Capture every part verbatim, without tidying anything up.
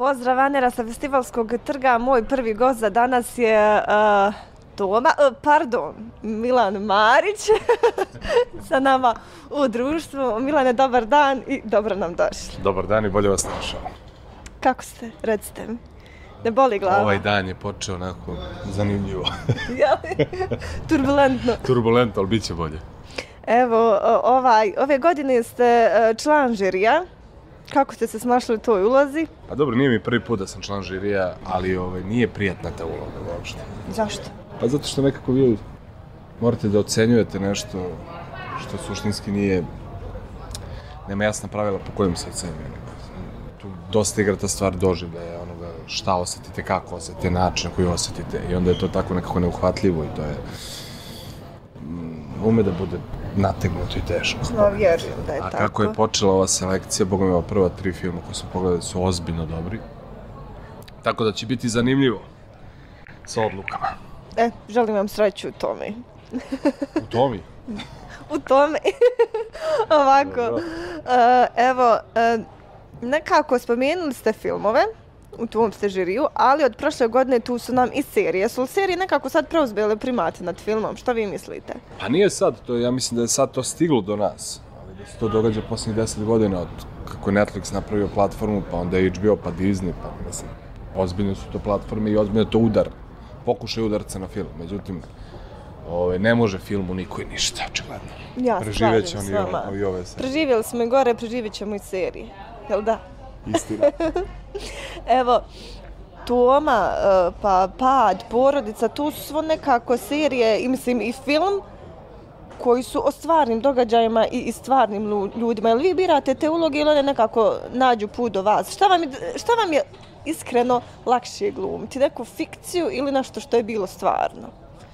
Pozdrav Anera sa Festivalskog trga. Moj prvi gost za danas je uh, Toma, uh, pardon, Milan Marić sa nama u društvu. Milane, dobar dan i dobro nam došli. Dobar dan i bolje vas našao. Kako ste? Recite mi. Ne boli glava? Ovaj dan je počeo onako zanimljivo. Turbulentno. Turbulentno, ali bit će bolje. Evo, ovaj, ove godine ste član žirija. Kako ste se snašli u toj ulozi? Pa dobro, nije mi prvi put da sam član žirija, ali ovaj, nije prijatna ta uloga uopšte. Zašto? Pa zato što nekako vi morate da ocenjujete nešto što suštinski nije, nema jasna pravila po kojim se ocenjuje. Tu dosta igra ta stvar doživljaja, onoga šta osetite, kako osetite, način na koji osetite i onda je to tako nekako neuhvatljivo i to je ume da bude nategnuto i teško. No, vjerujem da je A tako. A kako je počela ova selekcija, boga mi ova prva tri filma koje sam pogledali su ozbiljno dobri. Tako da će biti zanimljivo sa odlukama. E, želim vam sreću u tome. U Tomi? U tome. Ovako. Uh, evo, uh, nekako spomenuli ste filmove, u tom ste žiriju, ali od prošle godine tu su nam i serije. Su li serije nekako sad preuzbile primate nad filmom? Što vi mislite? Pa nije sad, to, ja mislim da je sad to stiglo do nas. Ali da se to događa posljednjih deset godina od kako je Netflix napravio platformu, pa onda H B O, pa Disney, pa mislim, ozbiljno su to platforme i ozbiljno je to udar, pokušaj udarca na film. Međutim, ove, ne može filmu niko i ništa, očigledno. Ja se slažem s vama. I ove serije. Preživjeli smo i gore, preživjet ćemo i serije. Jel da? Istina. Evo, Toma, pa Pad, Porodica, tu su svo nekako serije i mislim i film koji su o stvarnim događajima i, i stvarnim ljudima. Jel vi birate te uloge ili one nekako nađu put do vas? Šta vam je, šta vam je iskreno lakše glumiti? Neku fikciju ili nešto što je bilo stvarno?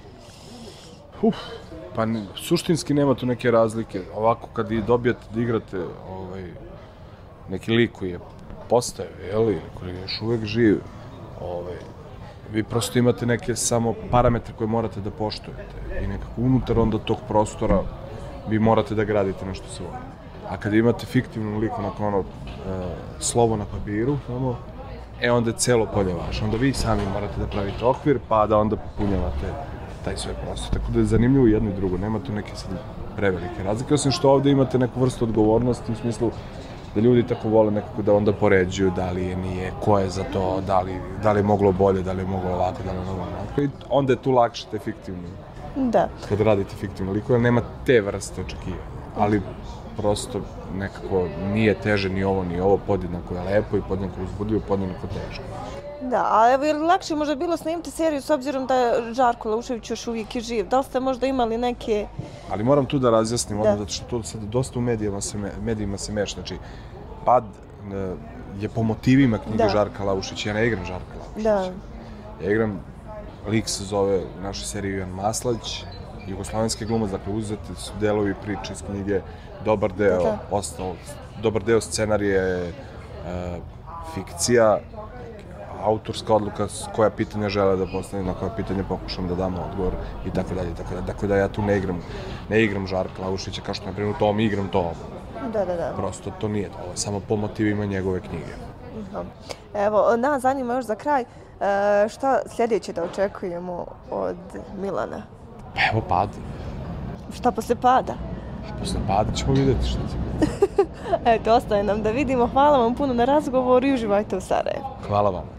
Uf, pa ne, suštinski nema tu neke razlike. Ovako kad i dobijete da igrate ovaj, neki lik koji je postao, jeli, koji je još uvek živ, ovaj, vi prosto imate neke samo parametre koje morate da poštujete i nekako unutar onda tog prostora vi morate da gradite nešto svoje. A kada imate fiktivnu liku nakon ono e, slovo na papiru, samo, e onda je celo polje vaše. Onda vi sami morate da pravite okvir pa da onda popunjavate taj svoj prostor. Tako da je zanimljivo jedno i drugo, nema tu neke sad prevelike razlike, osim što ovde imate neku vrstu odgovornosti u smislu da ljudi tako vole nekako da onda poređuju da li je, nije, ko je za to, da li, da li je moglo bolje, da li je moglo ovako, da li je moglo ovako. I onda je tu lakše te fiktivno. Da. Kad radite fiktivno liku, jer nema te vrste očekivanja. Ali prosto nekako nije teže ni ovo, ni ovo, podjednako je lepo i podjednako je uzbudljivo, podjednako teško. Da, a evo je li lakše možda bilo snimiti seriju s obzirom da je Žarko Laušević još uvijek i živ? Da li ste možda imali neke... Ali moram tu da razjasnim, odmah, zato što to sad dosta u medijima se, medijima se meš. Znači, Pad je po motivima knjige da. Žarka Laušića. Ja ne igram Žarka Laušića. Da. Ja igram, lik se zove u našoj seriji Ivan Maslać, jugoslovenski glumac, dakle uzeti su delovi priče iz knjige, dobar deo, da. Ostalo, dobar deo scenarije je uh, fikcija, autorska odluka koja pitanja žele da postavim, na koja pitanja pokušam da dam odgovor i tako dalje, tako dalje. Dakle da ja tu ne igram, ne igram Žarka Laušića kao što na primjer u tom igram to. Da, da, da. Prosto to nije to, samo po motivima njegove knjige. Uh-huh. Evo, nas zanima još za kraj, šta sljedeće da očekujemo od Milana? Pa evo Pad. Šta posle Pada? Posle Pada ćemo vidjeti što će biti. Eto, ostaje nam da vidimo. Hvala vam puno na razgovoru i uživajte u Sarajevu. Hvala vam.